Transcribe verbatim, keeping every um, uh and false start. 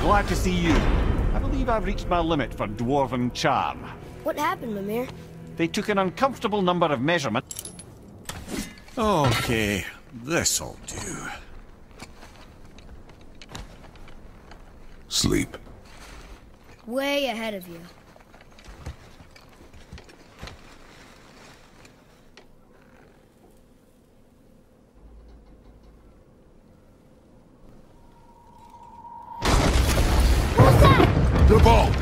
glad to see you. I believe I've reached my limit for dwarven charm. What happened, Mimir? They took an uncomfortable number of measurements. Okay, this'll do. Sleep. Way ahead of you. The ball!